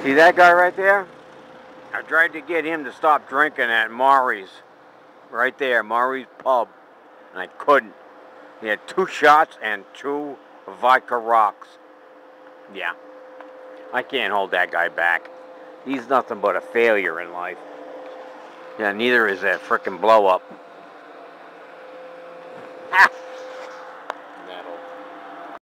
See that guy right there? I tried to get him to stop drinking at Maury's. Right there, Maury's Pub. And I couldn't. He had 2 shots and 2 vodka rocks. Yeah. I can't hold that guy back. He's nothing but a failure in life. Yeah, neither is that frickin' blow up.